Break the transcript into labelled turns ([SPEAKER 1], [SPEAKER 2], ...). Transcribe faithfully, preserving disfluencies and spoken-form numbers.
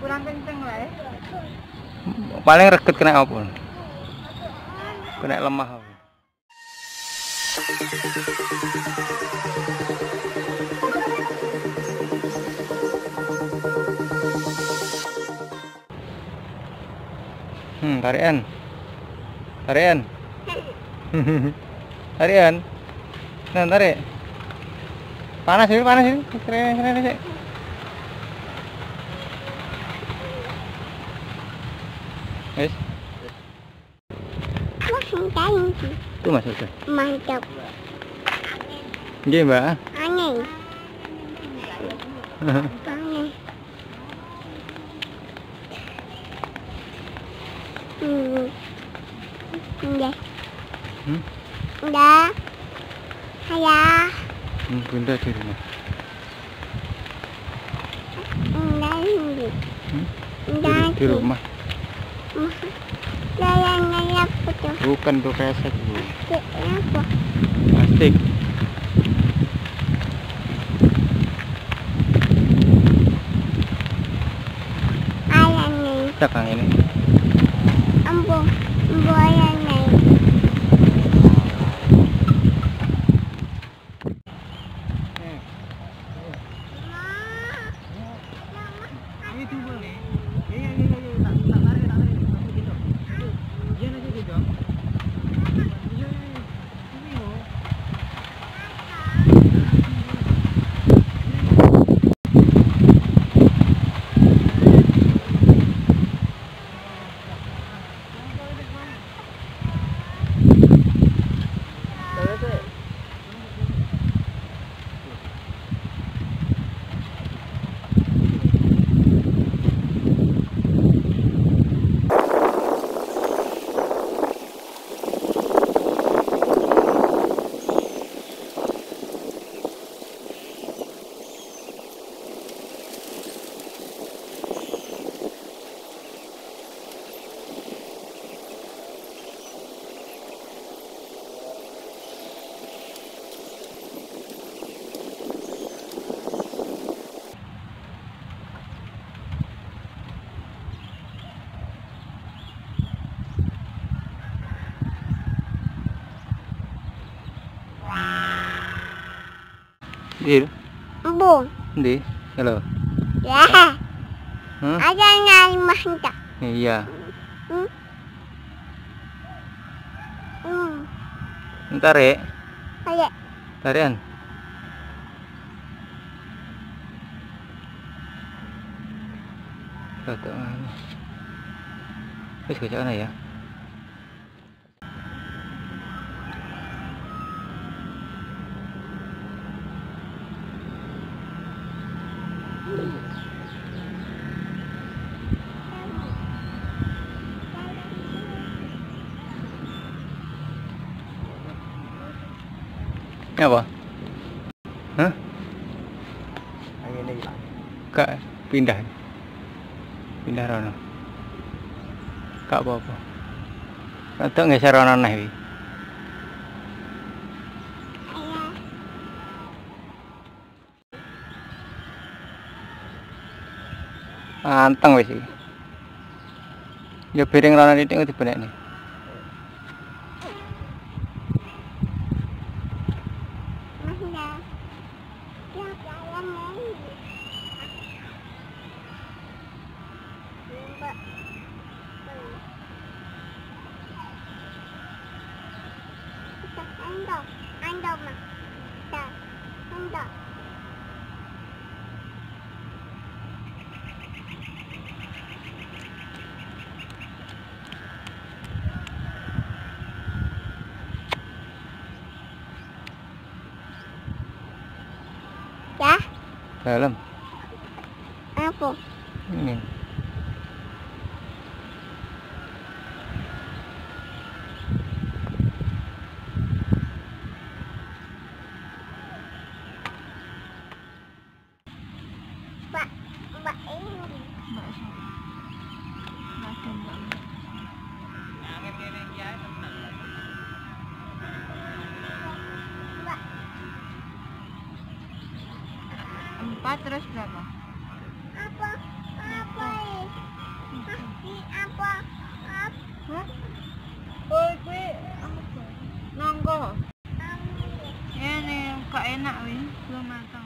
[SPEAKER 1] Kurang kenceng lah ya.
[SPEAKER 2] Paling reket kena apa? Kena lemah apa? Hmm, tarian. Tarian. Tarian. Nah, tarik. Panas ini, panas ini. Keren, keren, keren. Guys. Itu masuk tuh.
[SPEAKER 3] Mantap.
[SPEAKER 2] Iya, Mbak.
[SPEAKER 3] Aneh. Aneh. Hmm. Udah.
[SPEAKER 2] Hmm?
[SPEAKER 3] Udah. Ayah.
[SPEAKER 2] Hmm, bunda di rumah.
[SPEAKER 3] Udah ini.
[SPEAKER 2] Hmm?
[SPEAKER 3] Udah
[SPEAKER 2] Di, di rumah.
[SPEAKER 3] Layang-layang apa tuh?
[SPEAKER 2] Bukan tuh kresek, Bu.
[SPEAKER 3] Apa?
[SPEAKER 2] Plastik.
[SPEAKER 3] Ayah nih.
[SPEAKER 2] Cakang ini.
[SPEAKER 3] Ambo. Ambo ayah nih.
[SPEAKER 2] Itu boleh. Iya, iya, iya, iya. Tak, tak tarik, tak tarik. Masuk gitu. Iya, aja gitu. Iya, iya. Ini loh. Di,
[SPEAKER 3] Ambo.
[SPEAKER 2] di, halo.
[SPEAKER 3] Ya.
[SPEAKER 2] Hah?
[SPEAKER 3] Ada nyari manta.
[SPEAKER 2] Iya.
[SPEAKER 3] Hmm. Hmm.
[SPEAKER 2] Ntar ya,
[SPEAKER 3] Ayah.
[SPEAKER 2] tarian. Foto. Wis kocoknya ya. Ini apa? Hah?
[SPEAKER 1] Ini hilang.
[SPEAKER 2] Kak pindah. Pindah rono. Kak apa-apa. Atau ngeser rono neh iki. Anteng wis iki. Ya piring rono titik dibenekne.
[SPEAKER 3] Ando, ando mah. Dah, ando. Ya,
[SPEAKER 2] Dalam.
[SPEAKER 3] apa?
[SPEAKER 2] Ini.
[SPEAKER 3] Mbak, mbak ini.
[SPEAKER 1] Mbak siapa? Mbak Mbak.
[SPEAKER 3] Mbak,
[SPEAKER 1] Empat terus berapa?
[SPEAKER 3] apa? Apa ini?
[SPEAKER 1] Kok enak, Win? Belum matang.